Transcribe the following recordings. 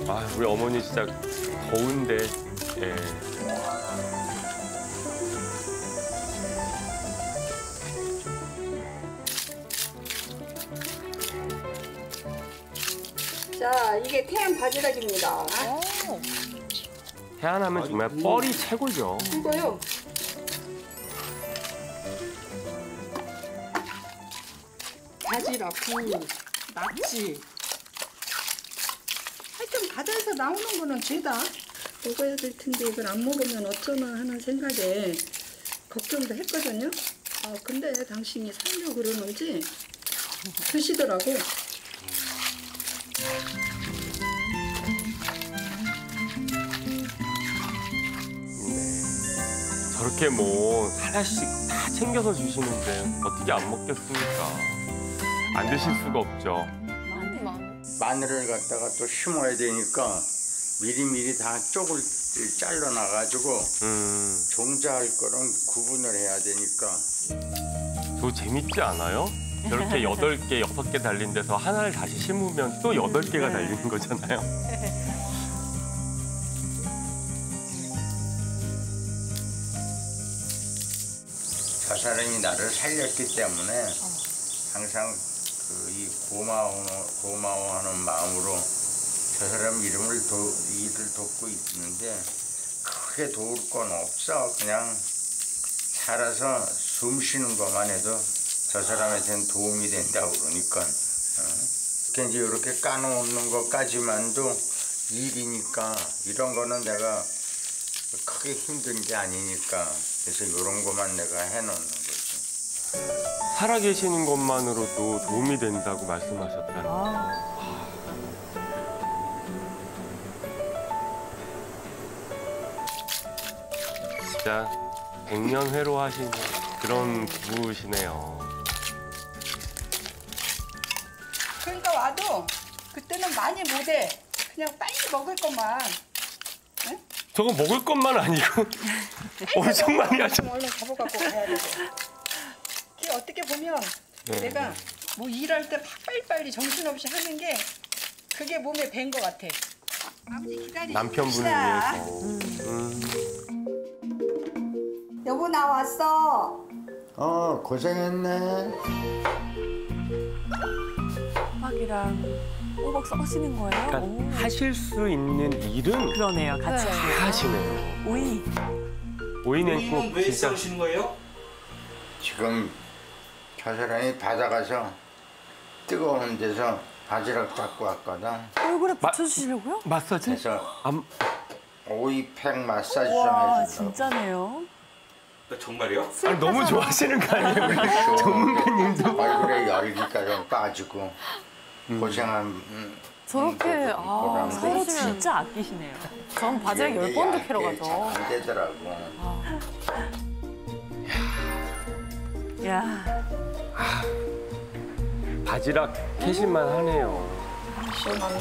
아, 우리 어머니 진짜 더운데. 예. 자, 이게 태안 바지락입니다. 해안하면 정말 뻘이 최고죠. 이거요. 바지락, 굴, 낙지. 하여튼 바다에서 나오는 거는 죄다 먹어야 될 텐데 이걸 안 먹으면 어쩌나 하는 생각에 걱정도 했거든요. 근데 당신이 살려고 그러는지 드시더라고. 저렇게 뭐 하나씩 다 챙겨서 주시는데 어떻게 안 먹겠습니까? 안 드실 수가 없죠. 마늘을 갖다가 또 심어야 되니까 미리미리 다 쪽을 잘라놔가지고 종자할 거는 구분을 해야 되니까. 저 재밌지 않아요? 이렇게 8개, 6개 달린 데서 하나를 다시 심으면 또 8개가 달리는 거잖아요. 저 사람이 나를 살렸기 때문에 항상 이 고마워하는 마음으로 저 사람 일을 돕고 있는데 크게 도울 건 없어. 그냥 살아서 숨 쉬는 것만 해도 저 사람한테는 도움이 된다고 그러니까. 이제 이렇게 까놓는 것까지만도 일이니까 이런 거는 내가 크게 힘든 게 아니니까 그래서 이런 것만 내가 해놓는 거지. 살아계시는 것만으로도 도움이 된다고 말씀하셨다니. 진짜 백년회로 하시는 그런 부부시네요. 그러니까 와도 그때는 많이 못해. 그냥 빨리 먹을 것만. 응? 저거 먹을 것만 아니고 엄청 많이 하죠. 얼른 잡아갖고 가야 되고. 그게 어떻게 보면 내가 뭐 일할 때 빨리빨리 정신없이 하는 게 그게 몸에 밴 것 같아. 아버지 기다리고 남편분을 위해서. 여보 나 왔어. 고생했네. 호박이랑 호박 써시는 거예요? 그러니까 하실 수 있는 일은 그러네요, 같이 다 하시네요. 오이. 오이는 꼭 왜 진짜 써오시는 거예요? 지금 저 사람이 바다 가서 뜨거운 데서 바지락 잡고 왔거든. 얼굴에 붙여주시려고요? 마사지? 그래서 오이팩 마사지 좀 와, 해준다고. 진짜네요. 정말요? 아니, 너무 좋아하시는 거 아니에요? 우리 전문가님도. 얼굴에 열기까지 빠지고 고생한 저렇게 보람도 서로 있지. 진짜 아끼시네요. 전 바지락 10번도 캐러 가죠. 안 되더라고. 야, 바지락 캐실만 하네요. 시원하네.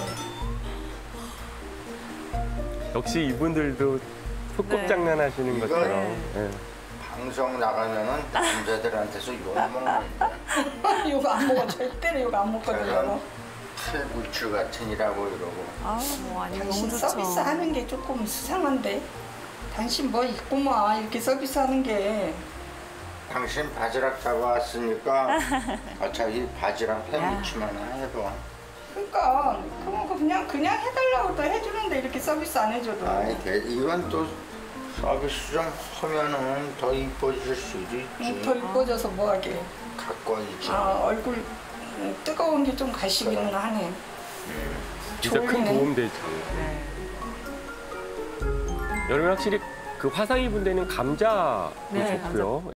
역시 이분들도 속꿉장난 하시는 것처럼. 네. 방송 나가면은 남자들한테서 욕 먹는데. 욕 안 먹어. 절대로 욕 안 먹거든요. 풀구추 같으니라고 이러고. 아니 당신 너무 좋죠. 서비스 하는 게 조금 수상한데. 당신 뭐 있구만 이렇게 서비스 하는 게. 당신 바지락 잡아왔으니까 어차피 바지락 해무치만 해봐. 그러니까 그냥 해달라고 또 해주는데 이렇게 서비스 안 해줘도. 아이, 이건 또 서비스 좀 하면은 더 이뻐질 수도 있지. 더 이뻐져서 뭐하게. 가까이지. 얼굴 뜨거운 게 좀 가시기는 하네. 진짜 큰 졸리네. 도움 되죠. 여름에 확실히 그 화상 입은 데는 감자도 좋고요.